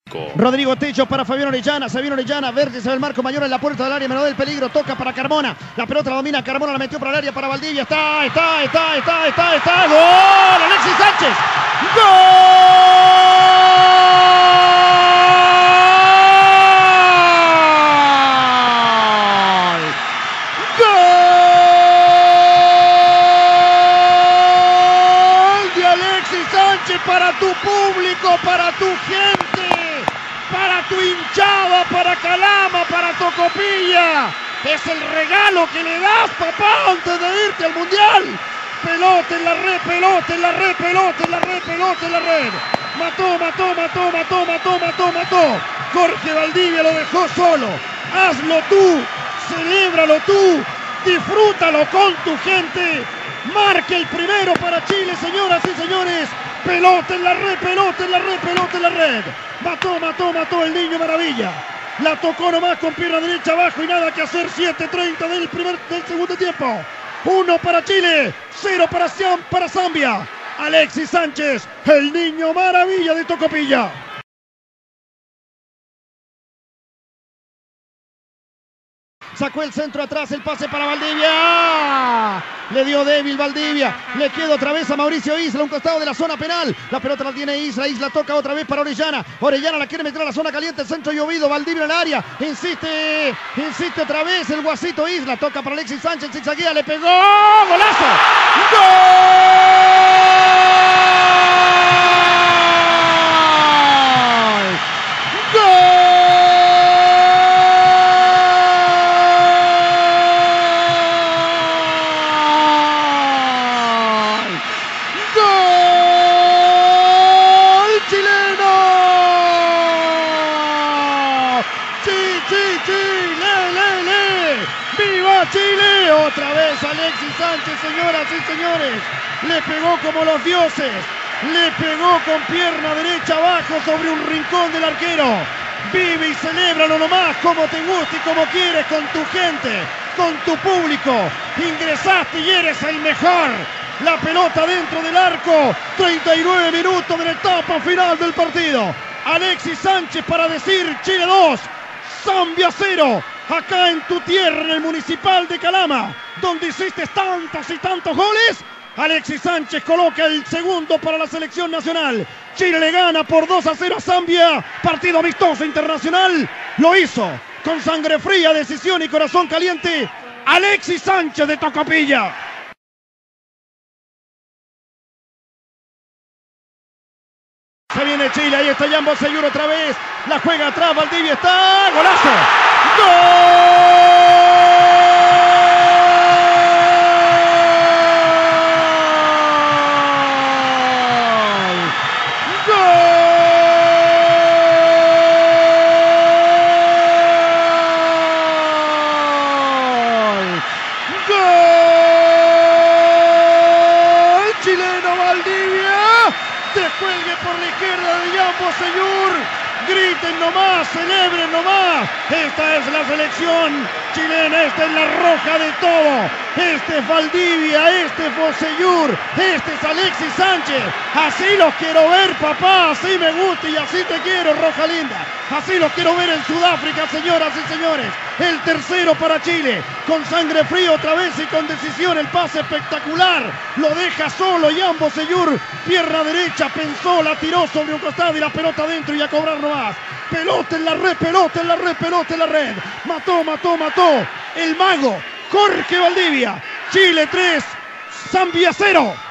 Rodrigo Techo para Fabián Orellana, se viene Orellana, vértice del marco mayor en la puerta del área, menor del peligro, toca para Carmona, la pelota la domina Carmona, la metió para el área para Valdivia, está, gol, Alexis Sánchez, gol de Alexis Sánchez para tu público, para tu gente, para tu hinchada, para Calama, para Tocopilla. Es el regalo que le das, papá, antes de irte al Mundial. Pelota en la red, pelota en la red, pelota en la red, pelota en la red. Mató. Jorge Valdivia lo dejó solo. Hazlo tú, celébralo tú, disfrútalo con tu gente. Marca el primero para Chile, señoras y señores. Pelota en la red, pelota en la red, pelota en la red. Mató el Niño Maravilla. La tocó nomás con pierna derecha abajo y nada que hacer. 7:30 del segundo tiempo. 1 para Chile, 0 para Zambia. Alexis Sánchez, el Niño Maravilla de Tocopilla. Sacó el centro atrás, el pase para Valdivia. Le dio débil Valdivia. Le queda otra vez a Mauricio Isla, un costado de la zona penal. La pelota la tiene Isla. Isla toca otra vez para Orellana. Orellana la quiere meter a la zona caliente. El centro llovido. Valdivia en el área. Insiste otra vez el Guasito Isla. Toca para Alexis Sánchez. Zigzaguea, le pegó. ¡Golazo! ¡Viva Chile! Otra vez Alexis Sánchez, señoras y señores. Le pegó como los dioses. Le pegó con pierna derecha abajo sobre un rincón del arquero. Vive y celébralo nomás como te gusta y como quieres, con tu gente, con tu público. Ingresaste y eres el mejor. La pelota dentro del arco. 39 minutos de la etapa final del partido. Alexis Sánchez para decir Chile 2, Zambia 0. Acá en tu tierra, en el Municipal de Calama, donde hiciste tantos y tantos goles. Alexis Sánchez coloca el segundo para la selección nacional. Chile le gana por 2-0 a Zambia. Partido amistoso internacional. Lo hizo con sangre fría, decisión y corazón caliente. Alexis Sánchez de Tocopilla. Se viene Chile, ahí está Jan Bosellur otra vez. La juega atrás, Valdivia está. ¡Golazo! ¡Gol! Chileno Valdivia. Descuelgue por la izquierda de Jan Bosellur. Griten nomás, celebren nomás. Esta es la selección chilena, esta es la roja de todo. Este es Valdivia, este es Bosellur, este es Alexis Sánchez. Así los quiero ver, papá, así me gusta y así te quiero, roja linda. Así los quiero ver en Sudáfrica, señoras y señores. El tercero para Chile, con sangre fría otra vez y con decisión. El pase espectacular, lo deja solo Jan Bosellur. Pierna derecha, pensó, la tiró sobre un costado y la pelota adentro y a cobrar nomás. Pelota en la red, pelota en la red, pelota en la red. Mató el mago Jorge Valdivia. Chile 3, Zambia 0.